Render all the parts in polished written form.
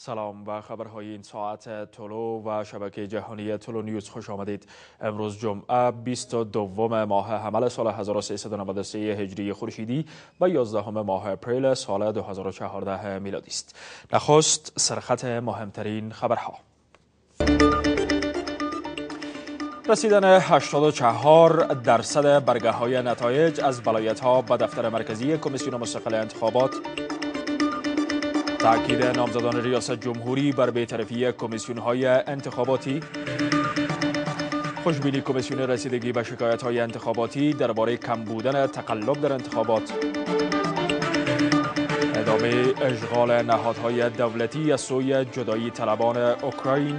سلام و خبرهای این ساعت طلو و شبکه جهانی طلو نیوز خوش آمدید. امروز جمعه 22 ماه حمل سال 1393 هجری خورشیدی و 11 ماه اپریل سال 2014 میلادی است. نخست سرخط مهمترین خبرها. رسیدن 84% برگه‌های نتایج از ولایت‌ها به دفتر مرکزی کمیسیون مستقل انتخابات. تأکید نامزدان ریاست جمهوری بر بی‌طرفی کمیسیون‌های انتخاباتی. خوشبینی کمیسیون رسیدگی به شکایت‌های انتخاباتی درباره کم بودن تقلب در انتخابات. ادامه اشغال نهادهای دولتی از سوی جدایی طلبان اوکراین.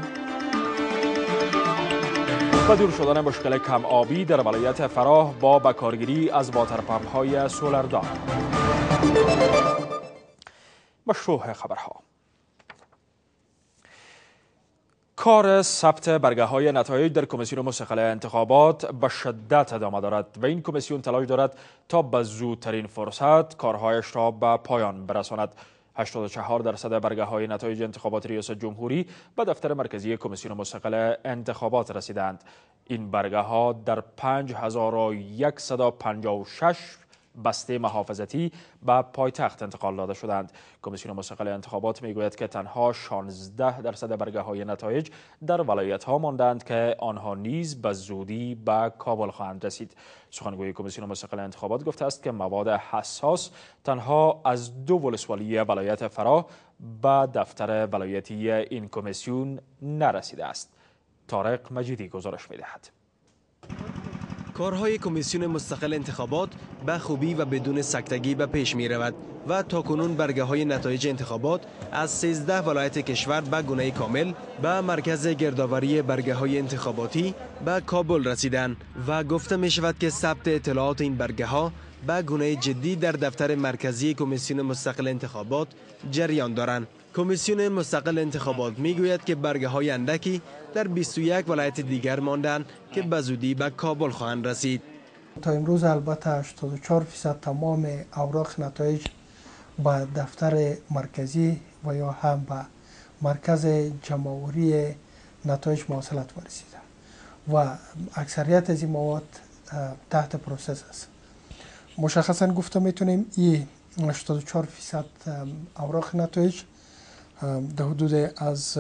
و دور شدن مشکل کم آبی در ولایت فراه با بکارگیری از واترپمپ‌های سولردار. مشروع خبرها. کار ثبت برگه‌های نتایج در کمیسیون مستقل انتخابات به شدت ادامه دارد و این کمیسیون تلاش دارد تا به زودترین فرصت کارهایش را به پایان برساند. 84% برگه‌های نتایج انتخابات ریاست جمهوری به دفتر مرکزی کمیسیون مستقل انتخابات رسیدند. این برگه‌ها در 5156 بسته محافظتی به پایتخت انتقال داده شدند. کمیسیون مستقل انتخابات میگوید که تنها 16% برگه‌های نتایج در ولایت‌ها ماندند که آنها نیز به زودی به کابل خواهند رسید. سخنگوی کمیسیون مستقل انتخابات گفته است که مواد حساس تنها از 2 ولسوالی ولایت فراه به دفتر ولایتی این کمیسیون نرسیده است. طارق مجیدی گزارش می‌دهد. کارهای کمیسیون مستقل انتخابات به خوبی و بدون سکتگی به پیش می رود و تاکنون برگه های نتایج انتخابات از 13 ولایت کشور به گونه کامل به مرکز گردآوری برگه های انتخاباتی به کابل رسیدند و گفته می شود که ثبت اطلاعات این برگه ها به گونه جدی در دفتر مرکزی کمیسیون مستقل انتخابات جریان دارند. کمیسیون مستقل انتخابات میگوید که برگه های اندکی در 21 ولایت دیگر ماندند که به زودی به کابل خواهند رسید. تا امروز البته 84% تمام اوراق نتایج به دفتر مرکزی و یا هم به مرکز جمع‌آوری نتایج مواصلت رسیده و اکثریت از این مواد تحت پروسس است. مشخصا گفته میتونیم این 84% اوراق نتایج در حدود از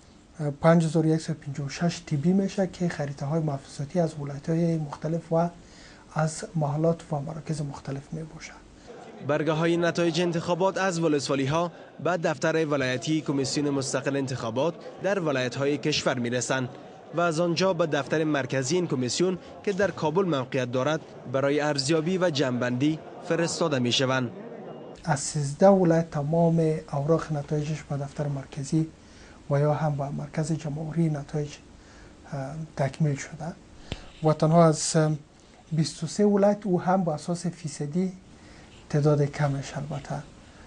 5156 طبی میشه که خریطه های محافظاتی از ولایت های مختلف و از محلات و مراکز مختلف می باشد. برگه های نتایج انتخابات از ولسوالی ها به دفتر ولایتی کمیسیون مستقل انتخابات در ولایت های کشور می رسند و از آنجا به دفتر مرکزی این کمیسیون که در کابل موقعیت دارد برای ارزیابی و جمع‌بندی فرستاده می شوند. از 13 ولایت تمام اوراق نتایجش به دفتر مرکزی و یا هم به مرکز جمع‌آوری نتایج تکمیل شده و تنها از 23 ولایت او هم به اساس فیصدی تعداد کمش البته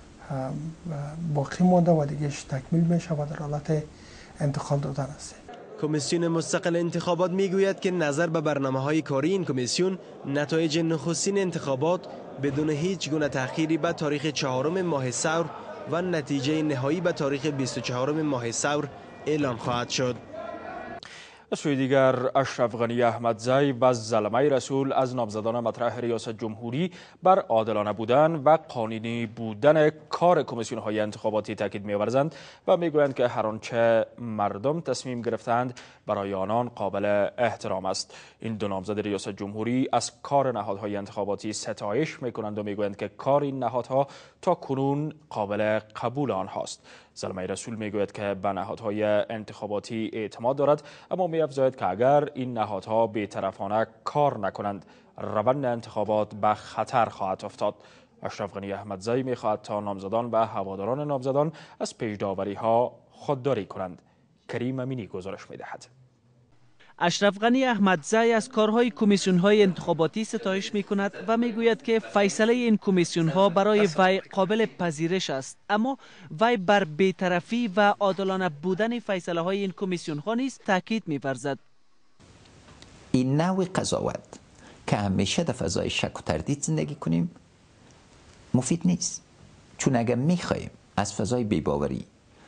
باقی مانده و دیگهش تکمیل میشه و در حالت انتقال دادن است. کمیسیون مستقل انتخابات میگوید که نظر به برنامه‌های کاری این کمیسیون نتایج نخستین انتخابات بدون هیچ گونه تأخیری به تاریخ 4 ماه ثور و نتیجه نهایی به تاریخ 24 ماه ثور اعلان خواهد شد. از سوی دیگر اشرف غنی احمدزی و زلمه رسول از نامزدان مطرح ریاست جمهوری بر عادلانه بودن و قانونی بودن کار کمیسیون های انتخاباتی تاکید می‌ورزند و میگویند که هر آنچه مردم تصمیم گرفتند برای آنان قابل احترام است. این دو نامزد ریاست جمهوری از کار نهادهای انتخاباتی ستایش میکنند و میگویند که کار این نهادها تا کنون قابل قبول آنهاست. زلمه رسول میگوید که به نهادهای انتخاباتی اعتماد دارد، اما می‌افزاید که اگر این نهادها بی‌طرفانه کار نکنند روند انتخابات به خطر خواهد افتاد. اشرف غنی احمدزی می‌خواهد تا نامزدان و هواداران نامزدان از پیش‌داوری‌ها خودداری کنند. کریم امینی گزارش می‌دهد. اشرف غنی احمدزی از کارهای کمیسیون‌های انتخاباتی ستایش می‌کند و می‌گوید که فیصله این کمیسیون‌ها برای وی قابل پذیرش است، اما وی بر بی‌طرفی و عادلانه بودن فیصله‌های این کمیسیون‌ها نیز تاکید می‌ورزد. این نوع قضاوت که همیشه در فضای شک و تردید زندگی کنیم مفید نیست، چون اگر می‌خوایم از فضای بی‌باوری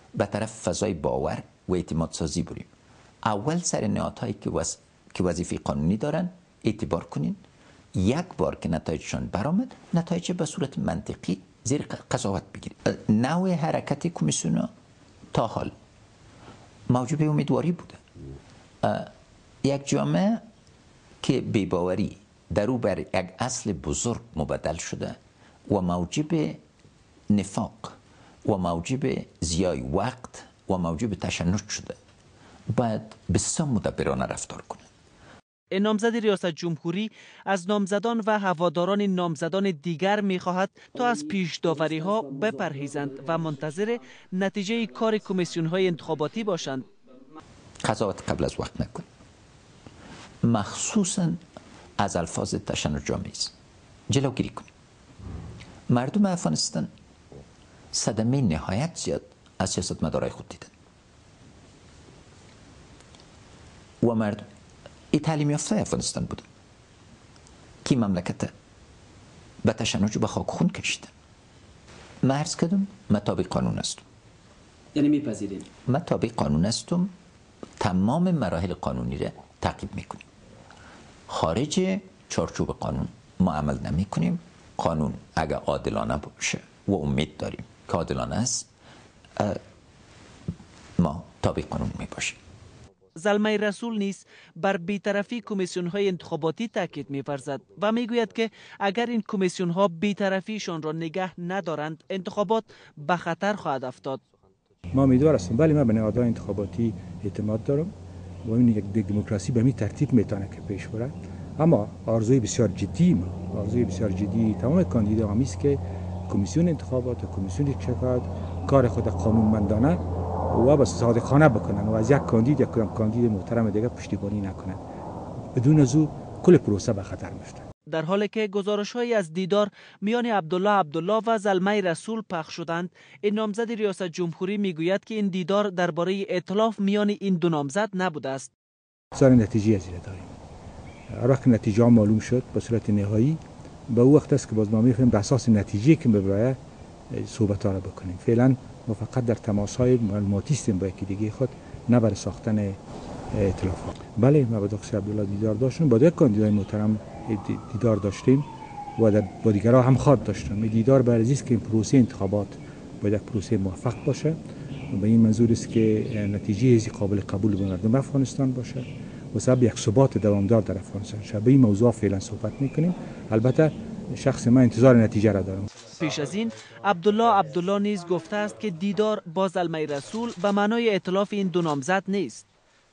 به طرف فضای باور و اعتماد سازی بریم. اول سر نهادهایی که وظیفه قانونی دارن اعتبار کنین. یک بار که نتایجشان برآمد، نتایج به صورت منطقی زیر قضاوت بگیرید. نوع حرکت کمیسیون تا حال موجب امیدواری بوده. یک جامعه که بی‌باوری در او بر یک اصل بزرگ مبدل شده و موجب نفاق و موجب ضیاع وقت و موجب تشنج شده، باید بسیار مدبرانه رفتار کنه. نامزد ریاست جمهوری از نامزدان و هواداران نامزدان دیگر می‌خواهد تا از پیش داوری‌ها بپرهیزند و منتظر نتیجه کار کمیسیون‌های انتخاباتی باشند. قضاوت قبل از وقت نکن، مخصوصاً از الفاظ تشنج‌آمیز جلوگیری کن. مردم افغانستان صدمه نهایت زیاد از سیاستمدارای خود دیدن و مردم تعلیم یافته افغانستان بودن که مملکت به تشنج و به خاک خون کشیدن. من عرض کردم من تابع قانون هستم. یعنی میپذیریم؟ من تابع قانون هستم، تمام مراحل قانونی را تعقیب میکنیم. خارج چارچوب قانون ما عمل نمی کنیم. قانون اگر عادلانه باشه و امید داریم که عادلانه است، ما تابع قانون می باشیم. زلمه رسول نیز بر بی‌طرفی کمیسیون‌های انتخاباتی تاکید می‌ورزد و میگوید که اگر این کمیسیون‌ها بی‌طرفیشان را نگه ندارند، انتخابات به خطر خواهد افتاد. ما امیدوار هستیم، ولی من به نهادهای انتخاباتی اعتماد دارم و این یک دموکراسی به می ترتیب میتونه که پیش بره. اما آرزوی بسیار جدی تمام کاندیداها است که کمیسیون انتخابات و کمیسیون شکایت کار خود قانونمندانه و با صادقانه بکنن و از یک کاندید محترم دیگه پشتیبانی نکنن. بدون از او کل پروسه به خطر میفته. در حالی که گزارش‌هایی از دیدار میان عبدالله و زلمه رسول پخش شدند، این نامزد ریاست جمهوری میگوید که این دیدار درباره ائتلاف میان این دو نامزد نبوده است. سر نتیجه از داریم. هر وقت نتیجه معلوم شد به صورت نهایی، به او وقت است که باز ما می‌فهمیم به اساس نتیجه که می‌باید صحبت‌ها را بکنیم. فعلا ما فقط در تماس‌های معلوماتی هستیم با یکی دیگه خود، نه برای ساختن ائتلافات. بله، ما با دکتر عبدالله دیدار داشتیم، با یک کاندیدای محترم دیدار داشتیم و با دیگرها هم خواد داشتیم. این دیدار برای است که این پروسه انتخابات باید یک پروسه موفق باشه و به این منظور است که نتیجه از قابل قبول به مردم افغانستان باشه و سبب یک ثبات دوامدار در افغانستان شد. به این موضوع فعلا صحبت میکنیم. البته شخص من انتظار نتیجه را دارم. پیش از این عبدالله نیز گفته است که دیدار با زلمه رسول به معنای ائتلاف این دو نامزد نیست.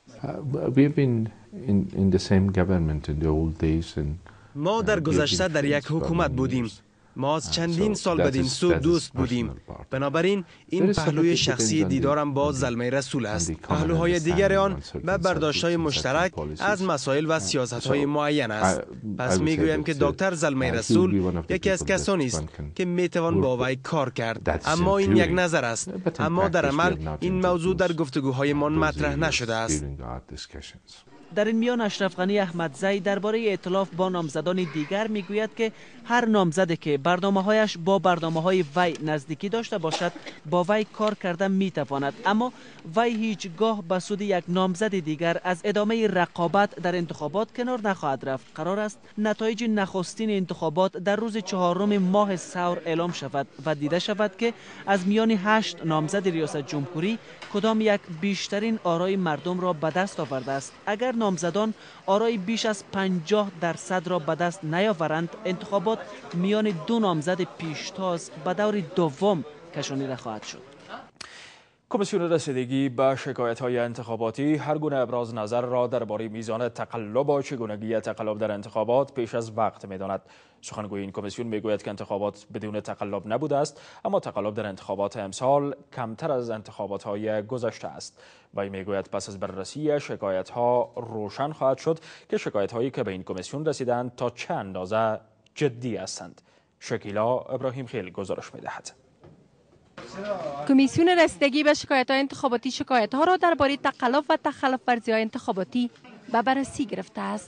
ما در گذشته در یک حکومت بودیم. ما از چندین سال بدین سو دوست بودیم. بنابراین این پهلوی شخصی دیدارم با زلمه رسول است. پهلوهای دیگر آن به برداشت‌های مشترک از مسائل و سیاست‌های معین است. پس میگویم که دکتر زلمه رسول یکی از کسانی است که میتوان با وی کار کرد. اما این یک نظر است. اما در عمل این موضوع در گفتگوهایمان مطرح نشده است. در این میان اشرف غنی احمدزی درباره ائتلاف با نامزدان دیگر میگوید که هر نامزدی که برنامه‌هایش با برنامه‌های وی نزدیکی داشته باشد با وی کار کردن میتواند، اما وی هیچگاه به سود یک نامزد دیگر از ادامه رقابت در انتخابات کنار نخواهد رفت. قرار است نتایج نخستین انتخابات در روز 4 ماه ثور اعلام شود و دیده شود که از میان 8 نامزد ریاست جمهوری کدام یک بیشترین آرای مردم را به دست آورده است. اگر نامزدان آرای بیش از 50% را به دست نیاورند، انتخابات میان دو نامزد پیشتاز به دور دوم کشانیده خواهد شد. کمیسیون رسیدگی به شکایت‌های انتخاباتی هر گونه ابراز نظر را درباره میزان تقلب و چگونگی تقلب در انتخابات پیش از وقت می‌داند. سخنگوی این کمیسیون میگوید که انتخابات بدون تقلب نبوده است، اما تقلب در انتخابات امسال کمتر از انتخابات‌های گذشته است. وی میگوید پس از بررسی شکایت‌ها روشن خواهد شد که شکایت‌هایی که به این کمیسیون رسیدند تا چه اندازه جدی هستند. شکیلا ابراهیم خیل گزارش می‌دهد. کمیسیون رسیدگی به شکایت‌های انتخاباتی شکایت‌ها را درباره تقلب و تخلف ورزی‌های انتخاباتی به بررسی گرفته است.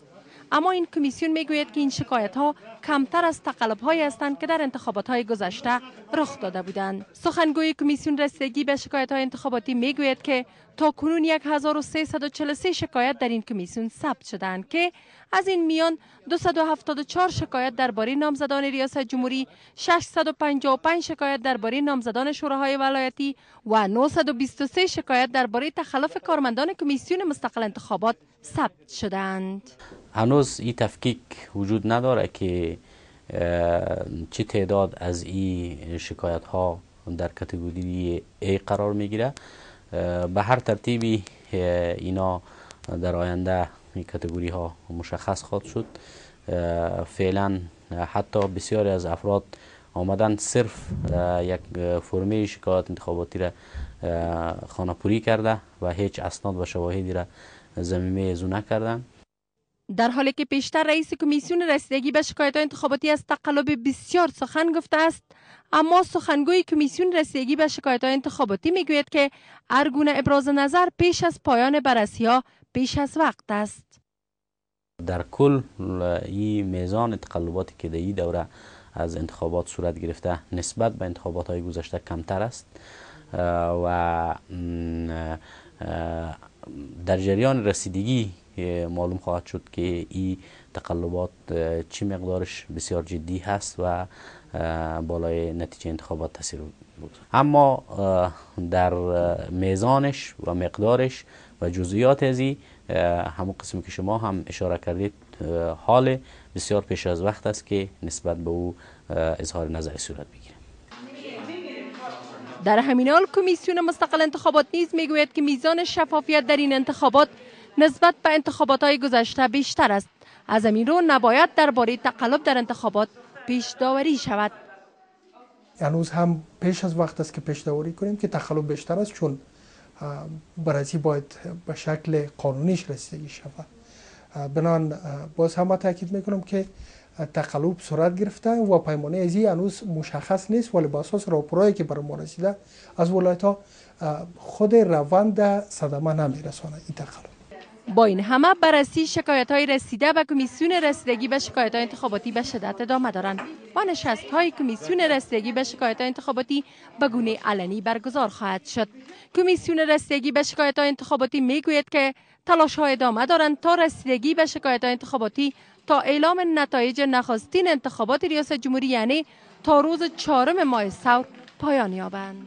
اما این کمیسیون میگوید که این شکایت ها کمتر از تقلب هایی هستند که در انتخابات های گذشته رخ داده بودند. سخنگوی کمیسیون رسیدگی به شکایت های انتخاباتی میگوید که تا کنون 1343 شکایت در این کمیسیون ثبت شدند که از این میان 274 شکایت درباره نامزدان ریاست جمهوری، 655 شکایت درباره نامزدان شوراهای ولایتی و 923 شکایت درباره تخلف کارمندان کمیسیون مستقل انتخابات ثبت شدند. هنوز این تفکیک وجود نداره که چه تعداد از این شکایت ها در کاتگوری A قرار میگیره. به هر ترتیبی اینا در آینده این کاتگوری ها مشخص خواهد شد. فعلا حتی بسیاری از افراد آمدن صرف یک فرمه شکایت انتخاباتی را خانه‌پوری کرده و هیچ اسناد و شواهدی را ضمیمه ازو نکردن. در حالی که پیشتر رئیس کمیسیون رسیدگی به شکایت‌های انتخاباتی از تقلب بسیار سخن گفته است، اما سخنگوی کمیسیون رسیدگی به شکایت‌های انتخاباتی میگوید که هر گونه ابراز نظر پیش از پایان بررسی‌ها پیش از وقت است. در کل این میزان تقلباتی که در این دوره از انتخابات صورت گرفته نسبت به انتخابات‌های گذشته کمتر است و در جریان رسیدگی معلوم خواهد شد که این تقلبات چی مقدارش بسیار جدی هست و بالای نتیجه انتخابات تاثیر بود. اما در میزانش و مقدارش و جزئیات از این همون قسمی که شما هم اشاره کردید حال بسیار پیش از وقت است که نسبت به او اظهار نظر صورت بگیره. در همین حال کمیسیون مستقل انتخابات نیز میگوید که میزان شفافیت در این انتخابات نسبت به انتخابات‌های گذشته بیشتر است. از همین رو نباید درباره تقلب در انتخابات پیش داوری شود. هنوز هم پیش از وقت است که پیش داوری کنیم که تقلب بیشتر است، چون بررسی باید به شکل قانونیش رسیدگی شود. بنابراین باز هم تاکید میکنم که تقلب صورت گرفته و پیمانه از این هنوز مشخص نیست، ولی با اساس راپورایی که بر ما رسیده از ولایت‌ها خود روند صدمه نمیرسانه این تقلب. با این همه بررسی شکایت‌های رسیده به کمیسیون رسیدگی به شکایت‌های انتخاباتی به شدت ادامه دارند و نشست‌های کمیسیون رسیدگی به شکایت‌های انتخاباتی به گونه علنی برگزار خواهد شد. کمیسیون رسیدگی به شکایت‌های انتخاباتی میگوید که تلاش‌ها ادامه دارند تا رسیدگی به شکایت‌های انتخاباتی تا اعلام نتایج نخستین انتخابات ریاست جمهوری، یعنی تا روز 4 ماه ثور پایان یابند.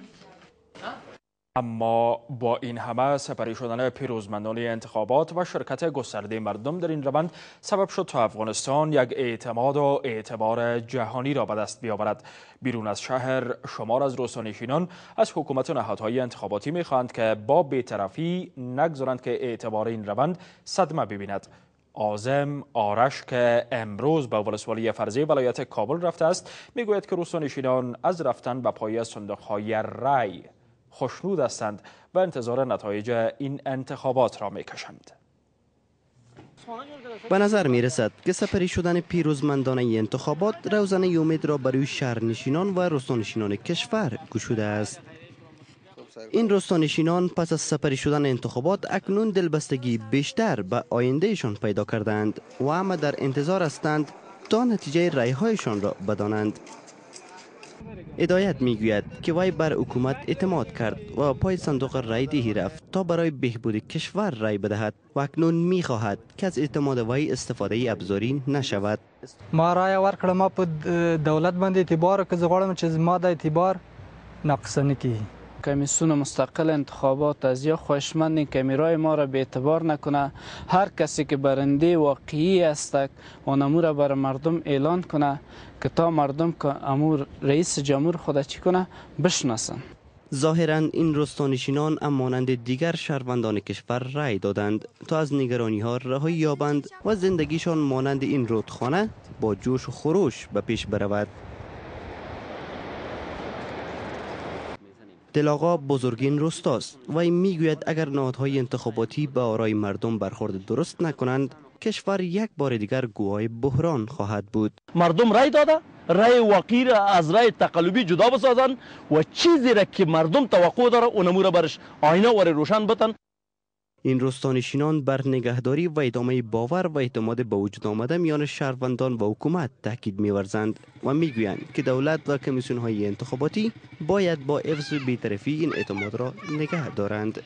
اما با این همه سپری شدن پیروزمندان انتخابات و شرکت گسترده مردم در این روند سبب شد تا افغانستان یک اعتماد و اعتبار جهانی را به دست بیاورد. بیرون از شهر شمار از روستانشینان از حکومت و نهادهای انتخاباتی می‌خواهند که با بی‌طرفی نگذارند که اعتبار این روند صدمه ببیند. عاظم آرش که امروز به ولسوالی فرضی ولایت کابل رفته است میگوید که روستانشینان از رفتن به پای صندوق‌های رای خوشنود هستند و انتظار نتایج این انتخابات را میکشند. به نظر می رسد که سپری شدن پیروزمندانه انتخابات روزنه امید را برای شهرنشینان و روستانشینان کشور گشوده است. این روستانشینان پس از سپری شدن انتخابات اکنون دلبستگی بیشتر به آیندهشان پیدا کردند و همه در انتظار هستند تا نتیجه رای‌هایشان را بدانند. هدایت میگوید که وی بر حکومت اعتماد کرد و پای صندوق رای دهی رفت تا برای بهبود کشور رای بدهد و اکنون میخواهد که از اعتماد وی استفاده ابزاری نشود. ما رای ورکړه، ما په دولت باندې اعتبار که زه غواړم چې ما د اعتبار نقص نه کیږي. کمیسیون مستقل انتخابات از یا خواهشمندیم که رای ما را به اعتبار نکنه. هر کسی که برنده واقعی است اونمو را بر مردم اعلان کنه که تا مردم که امور رئیس جمهور خود چی کنه بشناسن. ظاهراً این روستانشینان مانند دیگر شهروندان کشور رای دادند تا از نگرانی ها رهایی یابند و زندگیشان مانند این رودخانه با جوش و خروش به پیش برود. دلاغا بزرگین روستاست و این میگوید اگر نهادهای انتخاباتی به آرای مردم برخورد درست نکنند کشور یک بار دیگر گواه بحران خواهد بود. مردم رای داده، رای واقعی را از رای تقلبی جدا بسازند و چیزی را که مردم توقع داره اونمو را برش آینه ور روشن بتن. این رستانشینان بر نگهداری و ادامه باور و اعتماد به وجود آمده میان شهروندان و حکومت تاکید می‌ورزند و میگویند که دولت و کمیسیون‌های انتخاباتی باید با حفظ بی‌طرفی این اعتماد را نگه دارند.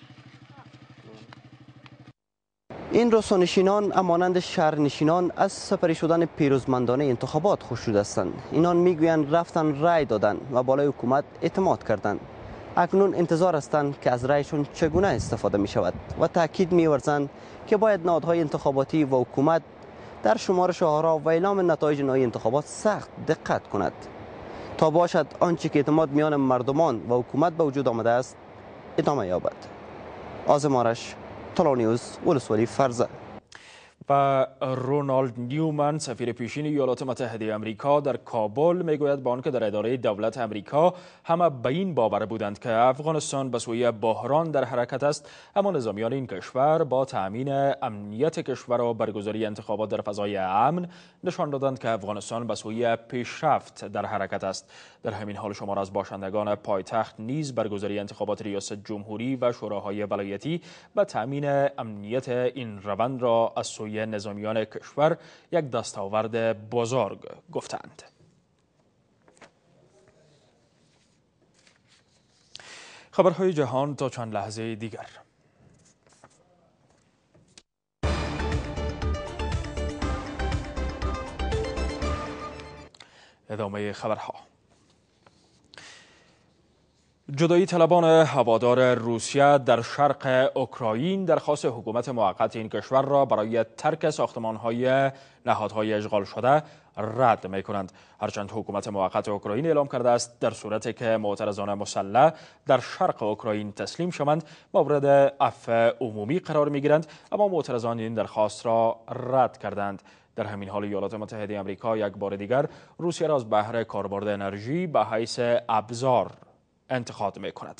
این رستانشینان همانند شهرنشینان از سپری شدن پیروزمندانه انتخابات خوشنود هستند. اینان میگویند رفتن رای دادن و بالای حکومت اعتماد کردند. اکنون انتظار هستند که از رایشون چگونه استفاده می شود و تاکید می‌ورزند که باید نهادهای انتخاباتی و حکومت در شمارش آرا و اعلام نتایج نهایی انتخابات سخت دقت کند تا باشد آنچه که اعتماد میان مردمان و حکومت به وجود آمده است ادامه یابد. آزم آرش، طلوع نیوز، ولسوالی فرزه. و رونالد نیومن سفیر پیشین ایالات متحده آمریکا در کابل میگوید با آنکه در اداره دولت آمریکا همه به این باور بودند که افغانستان به سوی بحران در حرکت است، اما نظامیان این کشور با تأمین امنیت کشور و برگزاری انتخابات در فضای امن نشان دادند که افغانستان به سوی پیشرفت در حرکت است. در همین حال شمار از باشندگان پایتخت نیز برگزاری انتخابات ریاست جمهوری و شوراهای ولایتی به تأمین امنیت این روند را از سوی نظامیان کشور یک دستاورد بزرگ گفتند. خبرهای جهان تا چند لحظه دیگر. ادامه خبرها. جدایی طلبان هوادار روسیه در شرق اوکراین درخواست حکومت موقت این کشور را برای ترک ساختمان‌های نهادهای اشغال شده رد می‌کنند. هرچند حکومت موقت اوکراین اعلام کرده است در صورتی که معترضان مسلح در شرق اوکراین تسلیم شوند مورد عفو عمومی قرار می‌گیرند، اما معترضان این درخواست را رد کردند. در همین حال ایالات متحده آمریکا یک بار دیگر روسیه را از بهره کاربرد انرژی به حیث ابزار انتقاد می‌کند.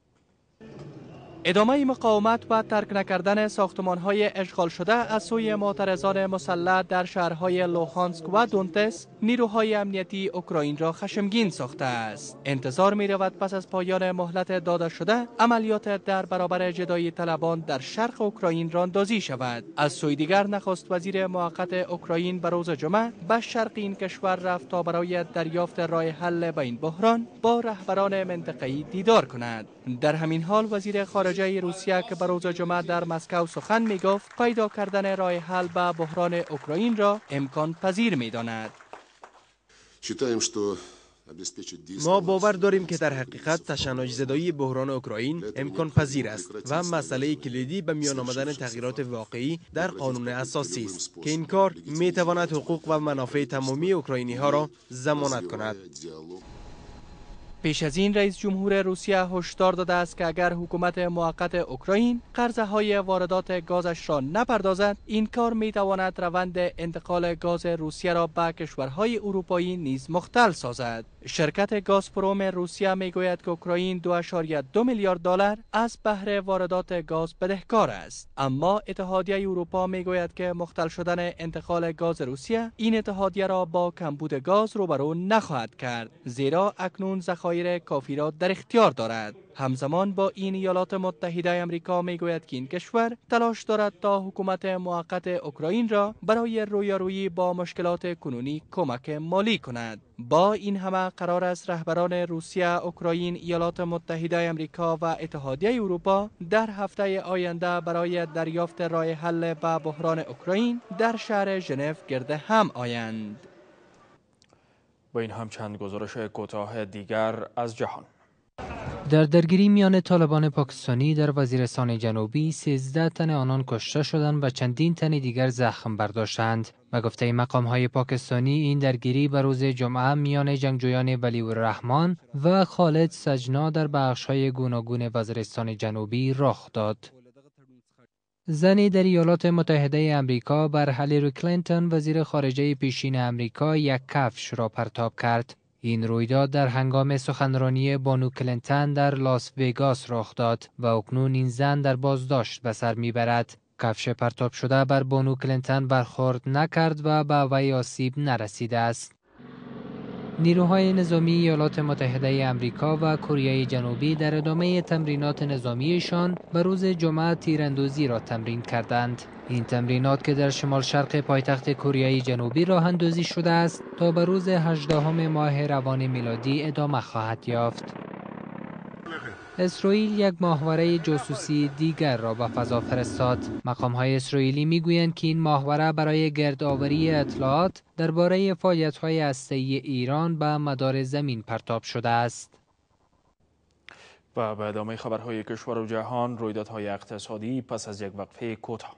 ادامه مقاومت و ترک نکردن ساختمان‌های اشغال شده از سوی معترضان مسلح در شهرهای لوهانسک و دونتس نیروهای امنیتی اوکراین را خشمگین ساخته است. انتظار می‌رود پس از پایان مهلت داده شده عملیات در برابر جدایی طلبان در شرق اوکراین راندازی شود. از سوی دیگر نخست وزیر موقت اوکراین به روز جمعه به شرق این کشور رفت تا برای دریافت راه حل به این بحران با رهبران منطقه‌ای دیدار کند. در همین حال وزیر خارجه روسیه که به روز جمعه در مسکو سخن می‌گفت پیدا کردن راه حل به بحران اوکراین را امکان پذیر می‌داند. ما باور داریم که در حقیقت تشنج زدایی بحران اوکراین امکان پذیر است و مسئله کلیدی به میان آمدن تغییرات واقعی در قانون اساسی است که این کار می‌تواند حقوق و منافع تمامی اوکراینی‌ها را ضمانت کند. پیش از این رئیس جمهور روسیه هشدار داده است که اگر حکومت موقت اوکراین قرضه‌های واردات گازش را نپردازد، این کار می‌تواند روند انتقال گاز روسیه را به کشورهای اروپایی نیز مختل سازد. شرکت گازپروم روسیه میگوید که اوکراین 2.2 میلیارد دلار از بهره واردات گاز بدهکار است، اما اتحادیه اروپا میگوید که مختل شدن انتقال گاز روسیه این اتحادیه را با کمبود گاز روبرو نخواهد کرد، زیرا اکنون ذخایر کافی را در اختیار دارد. همزمان با این ایالات متحده آمریکا میگوید که این کشور تلاش دارد تا حکومت موقت اوکراین را برای رویارویی با مشکلات کنونی کمک مالی کند. با این همه قرار است رهبران روسیه، اوکراین، ایالات متحده آمریکا و اتحادیه اروپا در هفته آینده برای دریافت راه حل به بحران اوکراین در شهر ژنو گرد هم آیند. با این هم چند گزارش کوتاه دیگر از جهان. در درگیری میان طالبان پاکستانی در وزیرستان جنوبی 13 تن آنان کشته شدند و چندین تن دیگر زخم برداشتند. به گفته مقام‌های پاکستانی این درگیری به روز جمعه میان جنگجویان ولی‌الرحمن و خالد سجنا در بخش‌های گوناگون وزیرستان جنوبی رخ داد. زنی در ایالات متحده آمریکا بر هیلاری کلینتون وزیر خارجه پیشین آمریکا یک کفش را پرتاب کرد. این رویداد در هنگام سخنرانی بانو کلینتون در لاس وگاس رخ داد و اکنون این زن در بازداشت به سر میبرد. کفش پرتاب شده بر بانو کلینتون برخورد نکرد و به وی آسیب نرسیده است. نیروهای نظامی ایالات متحده آمریکا و کره جنوبی در ادامه تمرینات نظامیشان به روز جمعه تیراندازی را تمرین کردند. این تمرینات که در شمال شرق پایتخت کره جنوبی راه اندازی شده است تا به روز 18 ماه روان میلادی ادامه خواهد یافت. اسرائیل یک ماهواره جاسوسی دیگر را به فضا فرستاد. مقام‌های اسرائیلی می‌گویند که این ماهواره برای گردآوری اطلاعات درباره فعالیت‌های هسته‌ای ایران به مدار زمین پرتاب شده است. و به ادامه خبرهای کشور و جهان، رویدادهای اقتصادی پس از یک وقفه کوتاه.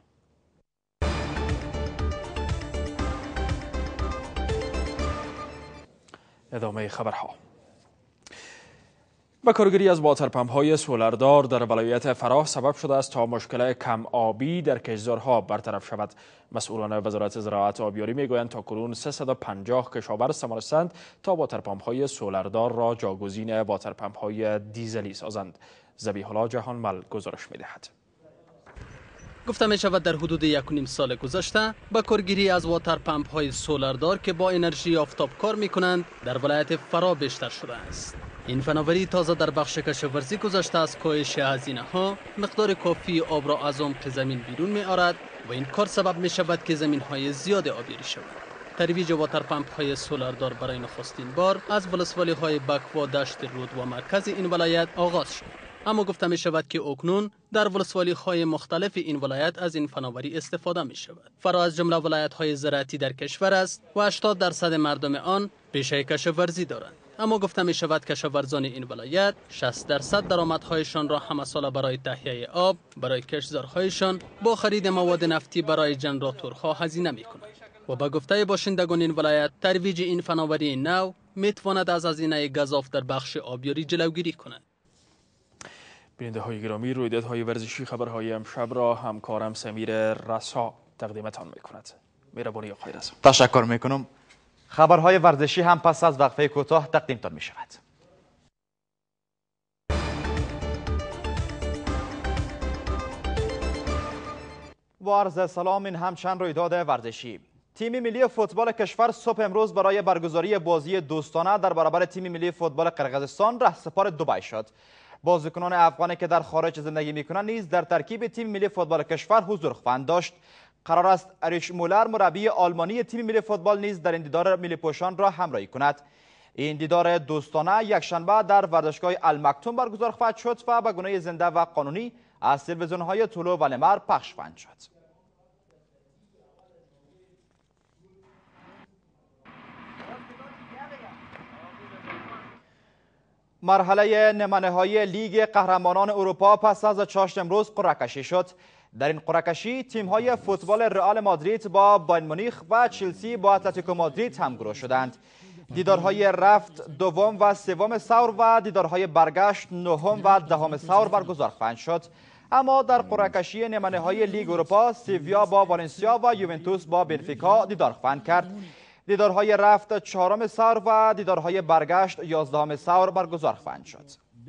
ادامه خبرها. با کارگیری از واترپمپ‌های سولردار در ولایت فراه سبب شده است تا مشکل کم آبی در کشتزارها برطرف شود. مسئولان وزارت زراعت و آبیاری میگویند تاکنون 350 کشاورز توانستند تا واترپمپ‌های سولردار را جاگزین واترپمپ‌های دیزلی سازند. ذبیح الله جهانمل گزارش می‌دهد. گفته می شود در حدود 1.5 سال گذشته با کارگیری از واترپمپ های سولردار که با انرژی آفتاب کار می کنند در ولایت فرا بیشتر شده است. این فناوری تازه در بخش کشاورزی گذشته از کاهش هزینه ها مقدار کافی آب را از عمق زمین بیرون می آورد و این کار سبب می شود که زمین های زیاد آبیاری شود. ترویج واترپمپ های سولردار برای نخستین بار از ولسوالی های بکوا، دشت رود و مرکز این ولایت آغاز شد. اما گفته می شود که اکنون در ولسوالی های مختلف این ولایت از این فناوری استفاده می شود. فرا از جمله ولایت های زراعتی در کشور است و 80% مردم آن پیشه کشاورزی دارند. اما گفته می شود کشاورزان این ولایت 60% درآمدهایشان را همه ساله برای تهیه آب برای کشتزارهایشان با خرید مواد نفتی برای ژنراتورها هزینه می کنند. و با گفته باشندگان این ولایت ترویج این فناوری نو می تواند از هزینه گزاف در بخش آبیاری جلوگیری کند. بیننده های گرامی، رویدادهای ورزشی خبرهای امشب را همکارم سمیر رسا تقدیمتان می کند. مهربانی آقای رسا. تشکر می کنم. خبرهای ورزشی هم پس از وقفه کوتاه تقدیمتان می شود. با عرض سلام، این هم چند رویداد ورزشی. تیم ملی فوتبال کشور صبح امروز برای برگزاری بازی دوستانه در برابر تیم ملی فوتبال قرقیزستان رهسپار دبی شد. بازیکنان افغانی که در خارج زندگی میکنند نیز در ترکیب تیم ملی فوتبال کشور حضور خواهند داشت. قرار است اریش مولر مربی آلمانی تیم ملی فوتبال نیز در این دیدار ملی پوشان را همراهی کند. این دیدار دوستانه یکشنبه در ورزشگاه المکتوم برگزار خواهد شد و به گونه زنده و قانونی از تلویزیون‌های طلوع و نمر پخش خواهند شد. مرحله نیمه‌نهایی لیگ قهرمانان اروپا پس از چاشت امروز قرعه کشی شد. در این قرعه کشی تیم‌های فوتبال رئال مادرید با بایر مونیخ و چلسی با اتلتیکو مادرید همگروه شدند. دیدارهای رفت دوم و سوم ثور و دیدارهای برگشت نهم و دهم ثور برگزار خواهند شد. اما در قرعه کشی نیمه‌نهایی لیگ اروپا سیویا با والنسیا و یوونتوس با بنفیکا دیدار خواهند کرد. دیدارهای رفت چهارم ثور و دیدارهای برگشت 11 ثور برگزار خواهند شد.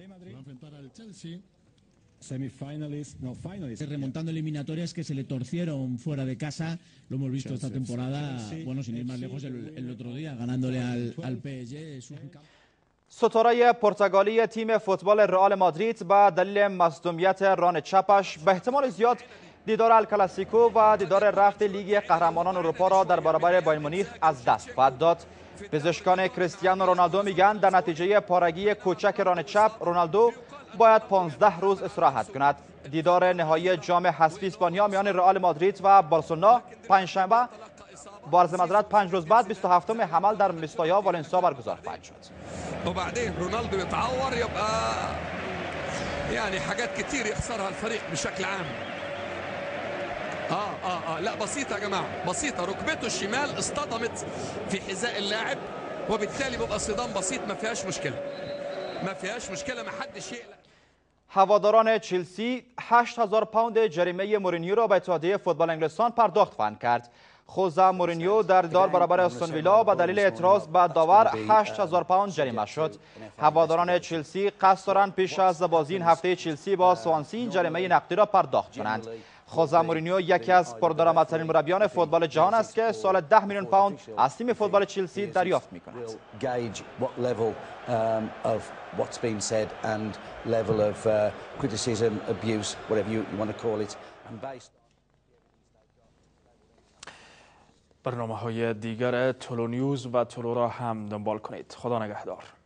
Remontando eliminatorias que se le torcieron fuera de casa, lo hemos visto esta temporada, bueno, sin ir más lejos el otro día, ganándole al PSG. ستاره پرتغالی تیم فوتبال رئال مادرید با دلیل مصدومیت ران چپش به احتمال زیاد دیدار الکلاسیکو و دیدار رفت لیگ قهرمانان اروپا را در برابر بایر مونیخ از دست خواهد داد. پزشکان کریستیانو رونالدو میگن در نتیجه پارگی کوچک ران چپ رونالدو باید 15 روز استراحت کند. دیدار نهایی جام حذفی اسپانیا میان رئال مادرید و بارسلونا پنجشنبه با عرض معذرت 5 روز بعد 27 حمل در مستایا والنسیا برگزار خواهد شد. وبعدين رونالدو يتعور يبقى يعني حاجات كتير يخسرها الفريق بشكل عام. لا بسيطة يا جماعة، بسيطة. ركبته الشمال اصطدمت في حذاء اللاعب وبالتالي بيبقى صدام بسيط، ما فيهاش مشكلة ما حدش يقلق. هواداران چلسی 8000 پوند جریمه مورینیو را به اتحادیه فوتبال انگلستان پرداخت خواهند کرد. خوزه مورینیو در دیدار برابر استون ویلا به دلیل اعتراض به داور 8000 پوند جریمه شد. هواداران چلسی قصد دارند پیش از بازی این هفته چلسی با سوانسی جریمه نقدی را پرداخت کنند. خوزه مورینیو یکی از پردرآمدترین مربیان فوتبال جهان است که سال 10 میلیون پوند از تیم فوتبال چلسی دریافت می‌کند. برنامه‌های دیگر تولو نیوز و تولو را هم دنبال کنید. خدا نگهدار.